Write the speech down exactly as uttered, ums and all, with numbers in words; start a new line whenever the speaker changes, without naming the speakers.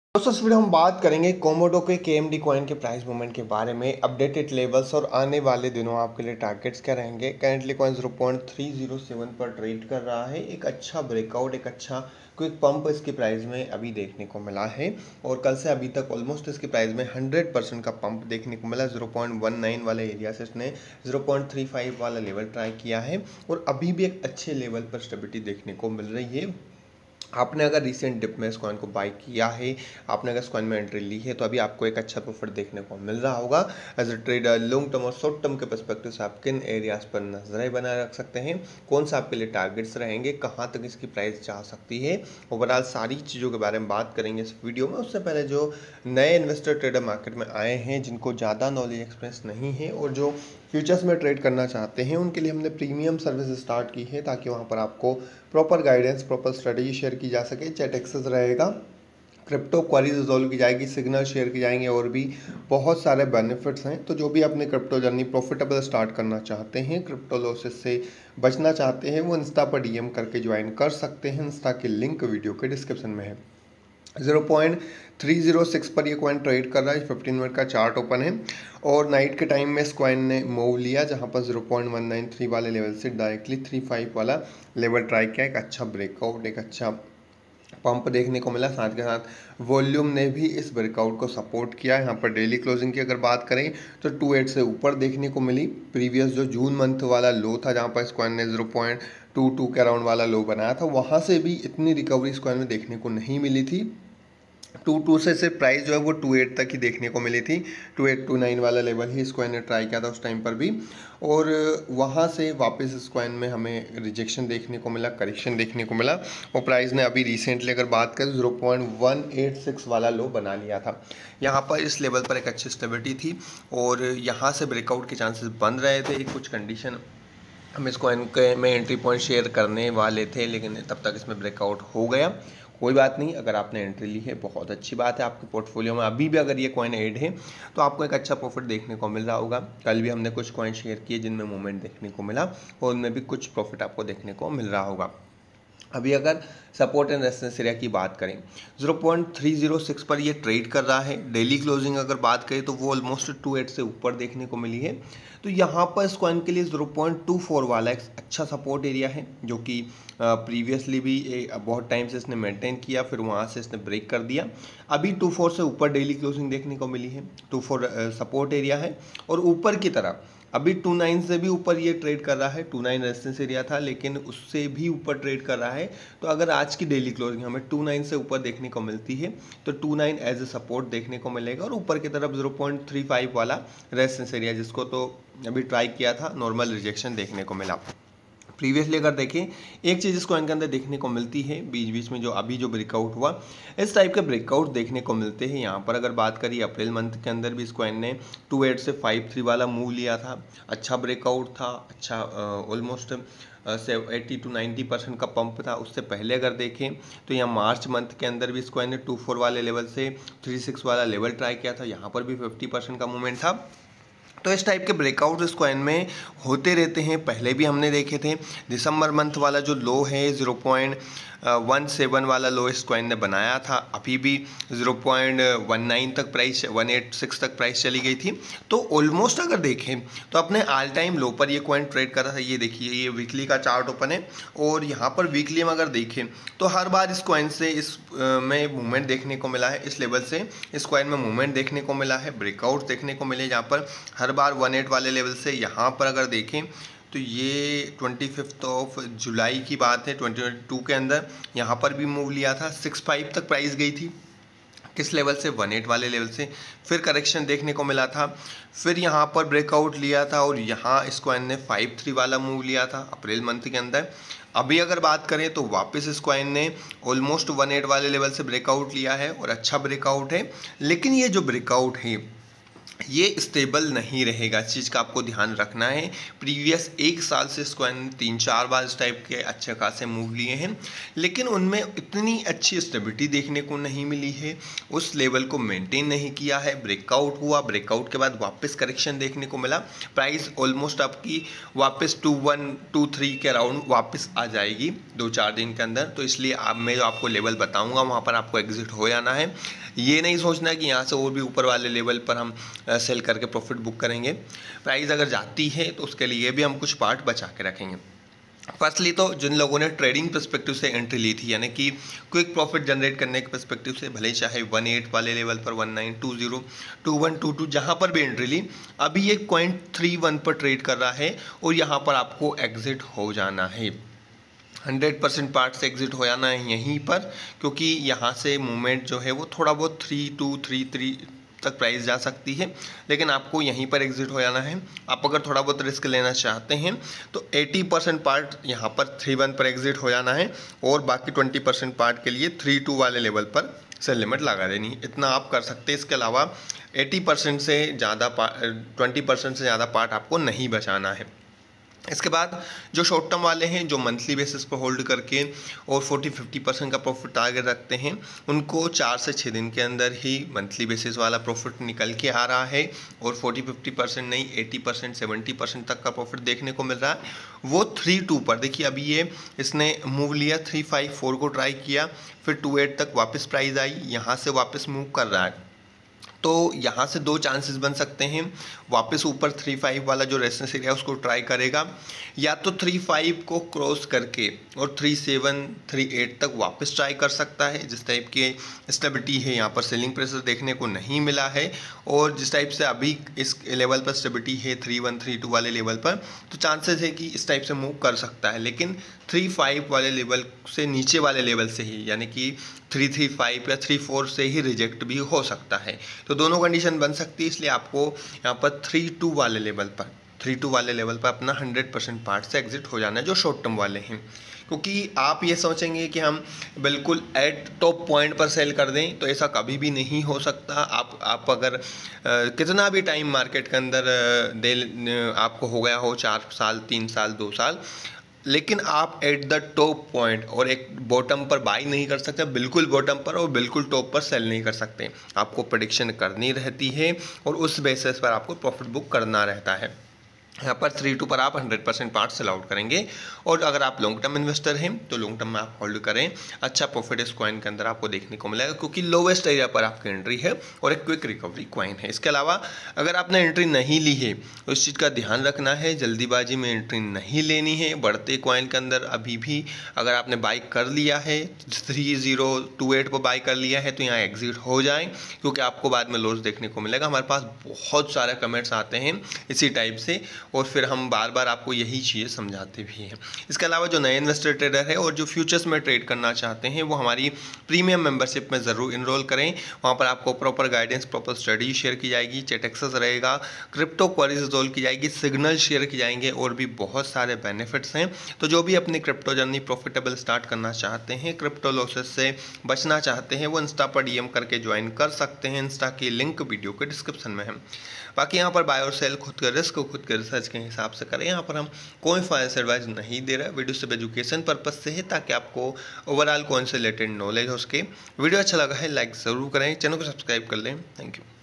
दोस्तों इस वीडियो हम बात करेंगे कोमोडो के केएमडी कॉइन के प्राइस मूवमेंट के बारे में, अपडेटेड लेवल्स और आने वाले दिनों आपके लिए टारगेट्स क्या रहेंगे। Currently coin zero point three zero seven पर ट्रेड कर रहा है। एक अच्छा ब्रेकआउट, एक अच्छा क्विक पंप इसकी प्राइस में अभी देखने को मिला है और कल से अभी तक ऑलमोस्ट इसकी प्राइस में हंड्रेड परसेंट का पंप देखने को मिला। ज़ीरो पॉइंट वन नाइन वाले एरिया से इसने ज़ीरो पॉइंट थ्री फाइव वाला लेवल ट्राई किया है और अभी भी एक अच्छे लेवल पर स्टेबिलिटी देखने को मिल रही है। आपने अगर रिसेंट डिप में इस कॉइन को बाय किया है, आपने अगर इस कॉइन में एंट्री ली है, तो अभी आपको एक अच्छा प्रॉफिट देखने को मिल रहा होगा। As a trader long term और शॉर्ट टर्म के पर्सपेक्टिव से आप किन एरियाज पर नजरें बनाए रख सकते हैं, कौन सा आपके लिए टारगेट्स रहेंगे, कहाँ तक इसकी प्राइस जा सकती है, ओवरऑल सारी चीज़ों के बारे में बात करेंगे इस वीडियो में। उससे पहले जो नए इन्वेस्टर ट्रेडर मार्केट में आए हैं, जिनको ज़्यादा नॉलेज एक्सपीरियंस नहीं है और जो फ्यूचर्स में ट्रेड करना चाहते हैं, उनके लिए हमने प्रीमियम सर्विस स्टार्ट की है ताकि वहाँ पर आपको proper guidance, proper strategy share की जा सके। चैट एक्सेस रहेगा, क्रिप्टो क्वारीज रिजॉल्व की जाएगी, सिग्नल शेयर की जाएंगे और भी बहुत सारे बेनिफिट्स हैं। तो जो भी अपने क्रिप्टो जर्नी प्रॉफिटेबल स्टार्ट करना चाहते हैं, क्रिप्टो लॉसेस से बचना चाहते हैं, वो इंस्टा पर डीएम करके ज्वाइन कर सकते हैं। इंस्टा की लिंक वीडियो के डिस्क्रिप्शन में है। Zero point three zero six पर ये कॉइन ट्रेड कर रहा है। फिफ्टीन मिनट का चार्ट ओपन है और नाइट के टाइम में इस कॉइन ने मूव लिया, जहां पर zero point one nine three वाले लेवल से डायरेक्टली थ्री फाइव वाला लेवल ट्राई किया। एक अच्छा ब्रेकआउट, एक अच्छा पंप देखने को मिला। साथ के साथ वॉल्यूम ने भी इस ब्रेकआउट को सपोर्ट किया। यहाँ पर डेली क्लोजिंग की अगर बात करें तो टू एट से ऊपर देखने को मिली। प्रीवियस जो जून मंथ वाला लो था, जहाँ पर इस कॉइन ने ज़ीरो पॉइंट टू टू के अराउंड वाला लो बनाया था, वहाँ से भी इतनी रिकवरी इस कॉइन में देखने को नहीं मिली थी। टू टू से सिर्फ प्राइस जो है वो टू एट तक ही देखने को मिली थी। टू एट टू नाइन वाला लेवल ही इस कॉइन ने ट्राई किया था उस टाइम पर भी, और वहाँ से वापस इस कॉइन में हमें रिजेक्शन देखने को मिला, करेक्शन देखने को मिला और प्राइस ने अभी रिसेंटली अगर बात करें zero point one eight six वाला लो बना लिया था। यहाँ पर इस लेवल पर एक अच्छी स्टेबिलिटी थी और यहाँ से ब्रेकआउट के चांसेस बन रहे थे। कुछ कंडीशन हम इस कॉइन के में एंट्री पॉइंट शेयर करने वाले थे, लेकिन तब तक इसमें ब्रेकआउट हो गया। कोई बात नहीं, अगर आपने एंट्री ली है बहुत अच्छी बात है। आपके पोर्टफोलियो में अभी भी अगर ये कॉइन ऐड है तो आपको एक अच्छा प्रॉफिट देखने को मिल रहा होगा। कल भी हमने कुछ कॉइन शेयर किए जिनमें मूवमेंट देखने को मिला और उनमें भी कुछ प्रॉफिट आपको देखने को मिल रहा होगा। अभी अगर सपोर्ट एंड रेजिस्टेंस एरिया की बात करें, zero point three zero six पर ये ट्रेड कर रहा है। डेली क्लोजिंग अगर बात करें तो वो ऑलमोस्ट टू एट से ऊपर देखने को मिली है। तो यहाँ पर इस कॉइन के लिए ज़ीरो पॉइंट टू फोर वाला एक अच्छा सपोर्ट एरिया है, जो कि प्रीवियसली भी बहुत टाइम से इसने मेंटेन किया, फिर वहाँ से इसने ब्रेक कर दिया। अभी टू फोर से ऊपर डेली क्लोजिंग देखने को मिली है। टू फोर सपोर्ट एरिया है और ऊपर की तरफ अभी टू नाइन से भी ऊपर ये ट्रेड कर रहा है। टू नाइन रेजिस्टेंस एरिया था, लेकिन उससे भी ऊपर ट्रेड कर रहा है। तो अगर आज की डेली क्लोजिंग हमें टू नाइन से ऊपर देखने को मिलती है तो two nine as a support देखने को मिलेगा और ऊपर की तरफ ज़ीरो पॉइंट थ्री फाइव वाला रेजिस्टेंस एरिया, जिसको तो अभी ट्राई किया था, नॉर्मल रिजेक्शन देखने को मिला। प्रीवियसली अगर देखें, एक चीज़ इस कॉइन के अंदर देखने को मिलती है, बीच बीच में जो अभी जो ब्रेकआउट हुआ, इस टाइप के ब्रेकआउट देखने को मिलते हैं। यहाँ पर अगर बात करिए अप्रैल मंथ के अंदर भी इस कॉइन ने टू एट से फाइव थ्री वाला मूव लिया था। अच्छा ब्रेकआउट था, अच्छा ऑलमोस्ट से एट्टी टू नाइन्टी परसेंट का पंप था। उससे पहले अगर देखें तो यहाँ मार्च मंथ के अंदर भी इस कॉइन ने टू फोर वाले लेवल से थ्री सिक्स वाला लेवल ट्राई किया था। यहाँ पर भी फिफ्टी परसेंट का मूवमेंट था। तो इस टाइप के ब्रेकआउट इस कॉइन में होते रहते हैं। पहले भी हमने देखे थे। दिसंबर मंथ वाला जो लो है ज़ीरो पॉइंट वन सेवन वाला लो इस कॉइन ने बनाया था। अभी भी ज़ीरो पॉइंट वन नाइन तक प्राइस, वन एट सिक्स तक प्राइस चली गई थी। तो ऑलमोस्ट अगर देखें तो अपने ऑल टाइम लो पर ये कॉइन ट्रेड कर रहा था। ये देखिए, ये वीकली का चार्ट ओपन है और यहाँ पर वीकली में अगर देखें तो हर बार इस कॉइन से इस uh, में मूवमेंट देखने को मिला है। इस लेवल से इस कॉइन में मूवमेंट देखने को मिला है, ब्रेकआउट देखने को मिले, जहाँ पर हर बार वन एट वाले लेवल से। यहाँ पर अगर देखें तो ये ट्वेंटी फिफ्थ ऑफ जुलाई की बात है ट्वेंटी ट्वेंटी टू के अंदर, यहाँ पर भी मूव लिया था। सिक्स फाइव तक प्राइस गई थी, किस लेवल से, वन एट वाले लेवल से। फिर करेक्शन देखने को मिला था, फिर यहाँ पर ब्रेकआउट लिया था और यहाँ इस कॉइन ने फाइव थ्री वाला मूव लिया था अप्रैल मंथ के अंदर। अभी अगर बात करें तो वापस इस कॉइन ने ऑलमोस्ट वन एट वाले लेवल से ब्रेकआउट लिया है और अच्छा ब्रेकआउट है। लेकिन ये जो ब्रेकआउट है ये स्टेबल नहीं रहेगा, इस चीज़ का आपको ध्यान रखना है। प्रीवियस एक साल से इसको तीन चार बार इस टाइप के अच्छे खासे मूव लिए हैं, लेकिन उनमें इतनी अच्छी स्टेबिलिटी देखने को नहीं मिली है, उस लेवल को मेंटेन नहीं किया है। ब्रेकआउट हुआ, ब्रेकआउट के बाद वापस करेक्शन देखने को मिला, प्राइस ऑलमोस्ट आपकी वापस टू वन टू थ्री के अराउंड वापस आ जाएगी दो चार दिन के अंदर। तो इसलिए आप मैं जो आपको लेवल बताऊँगा वहाँ पर आपको एग्जिट हो जाना है। ये नहीं सोचना कि यहाँ से और भी ऊपर वाले लेवल पर हम सेल करके प्रॉफिट बुक करेंगे। प्राइस अगर जाती है तो उसके लिए भी हम कुछ पार्ट बचा के रखेंगे। फर्स्टली तो जिन लोगों ने ट्रेडिंग पर्सपेक्टिव से एंट्री ली थी, यानी कि क्विक प्रॉफिट जनरेट करने के पर्सपेक्टिव से, भले चाहे वन एट वाले लेवल पर, one nine two zero two one two two जहाँ पर भी एंट्री ली, अभी ये पॉइंट थ्री वन पर ट्रेड कर रहा है और यहाँ पर आपको एग्जिट हो जाना है। हंड्रेड परसेंट पार्ट से एग्जिट हो जाना है यहीं पर, क्योंकि यहाँ से मूवमेंट जो है वो थोड़ा बहुत थ्री टू थ्री थ्री तक प्राइस जा सकती है, लेकिन आपको यहीं पर एग्जिट हो जाना है। आप अगर थोड़ा बहुत रिस्क लेना चाहते हैं तो अस्सी परसेंट पार्ट यहाँ पर थ्री वन पर एग्जिट हो जाना है और बाकी बीस परसेंट पार्ट के लिए थ्री टू वाले लेवल पर सेल लिमिट लगा देनी, इतना आप कर सकते हैं। इसके अलावा अस्सी परसेंट से ज़्यादा ट्वेंटी परसेंट से ज़्यादा पार्ट आपको नहीं बचाना है। इसके बाद जो शॉर्ट टर्म वाले हैं, जो मंथली बेसिस पर होल्ड करके और चालीस पचास परसेंट का प्रॉफिट टारगेट रखते हैं, उनको चार से छः दिन के अंदर ही मंथली बेसिस वाला प्रॉफिट निकल के आ रहा है और चालीस पचास परसेंट नहीं अस्सी परसेंट सत्तर परसेंट तक का प्रॉफिट देखने को मिल रहा है। वो थ्री टू पर देखिए, अभी ये इसने मूव लिया, थ्री फाइव फोर को ट्राई किया, फिर टू एट तक वापस प्राइस आई, यहाँ से वापस मूव कर रहा है। तो यहाँ से दो चांसेस बन सकते हैं, वापस ऊपर थ्री फाइव वाला जो रेजिस्टेंस एरिया उसको ट्राई करेगा, या तो थ्री फाइव को क्रॉस करके और थ्री सेवन थ्री एट तक वापस ट्राई कर सकता है। जिस टाइप की स्टेबिलिटी है यहाँ पर सेलिंग प्रेशर देखने को नहीं मिला है, और जिस टाइप से अभी इस लेवल पर स्टेबिलिटी है थ्री वन थ्री टू वाले लेवल पर, तो चांसेस है कि इस टाइप से मूव कर सकता है। लेकिन थ्री फाइव वाले लेवल से नीचे वाले लेवल से ही, यानी कि थ्री थ्री फाइव या थ्री फोर से ही रिजेक्ट भी हो सकता है। तो दोनों कंडीशन बन सकती है, इसलिए आपको यहाँ पर थ्री टू वाले लेवल पर थ्री टू वाले लेवल पर अपना हंड्रेड परसेंट पार्ट से एग्जिट हो जाना है, जो शॉर्ट टर्म वाले हैं। क्योंकि आप ये सोचेंगे कि हम बिल्कुल एट टॉप पॉइंट पर सेल कर दें, तो ऐसा कभी भी नहीं हो सकता। आप आप अगर आ, कितना भी टाइम मार्केट के अंदर दे आपको हो गया हो, चार साल तीन साल दो साल, लेकिन आप एट द टॉप पॉइंट और एक बॉटम पर बाई नहीं कर सकते, बिल्कुल बॉटम पर और बिल्कुल टॉप पर सेल नहीं कर सकते। आपको प्रेडिक्शन करनी रहती है और उस बेसिस पर आपको प्रॉफिट बुक करना रहता है। यहाँ पर थ्री टू पर आप hundred percent part sell out करेंगे, और अगर आप लॉन्ग टर्म इन्वेस्टर हैं तो लॉन्ग टर्म में आप होल्ड करें। अच्छा प्रॉफिट इस कॉइन के अंदर आपको देखने को मिलेगा, क्योंकि लोवेस्ट एरिया पर आपकी एंट्री है और एक क्विक रिकवरी कॉइन है। इसके अलावा अगर आपने एंट्री नहीं ली है तो इस चीज़ का ध्यान रखना है, जल्दीबाजी में एंट्री नहीं लेनी है। बढ़ते कॉइन के अंदर अभी भी अगर आपने बाई कर लिया है, थ्री जीरो टू एट पर बाई कर लिया है, तो यहाँ एग्जिट हो जाए, क्योंकि आपको बाद में लॉस देखने को मिलेगा। हमारे पास बहुत सारे कमेंट्स आते हैं इसी टाइप से, और फिर हम बार बार आपको यही चीज़ें समझाते भी हैं। इसके अलावा जो नए इन्वेस्टर ट्रेडर है और जो फ्यूचर्स में ट्रेड करना चाहते हैं, वो हमारी प्रीमियम मेंबरशिप में ज़रूर इनरोल करें। वहाँ पर आपको proper guidance, proper study share की जाएगी, चैट एक्सेस रहेगा, क्रिप्टो क्वेरीज रिजोल्व की जाएगी, सिग्नल शेयर की जाएंगे, और भी बहुत सारे बेनिफिट्स हैं। तो जो भी अपनी क्रिप्टो जर्नी प्रॉफिटेबल स्टार्ट करना चाहते हैं, क्रिप्टो लॉसेस से बचना चाहते हैं, वो इंस्टा पर डीएम करके ज्वाइन कर सकते हैं। इंस्टा की लिंक वीडियो के डिस्क्रिप्शन में है। बाकी यहाँ पर बाय और सेल खुद के रिस्क खुद के रिसर्च के हिसाब से करें। यहाँ पर हम कोई फाइनेंस एडवाइस नहीं दे रहा है, वीडियो सिर्फ एजुकेशन पर्पज से है, ताकि आपको ओवरऑल कौन से रिलेटेड नॉलेज हो। उसके वीडियो अच्छा लगा है लाइक ज़रूर करें, चैनल को सब्सक्राइब कर लें। Thank you.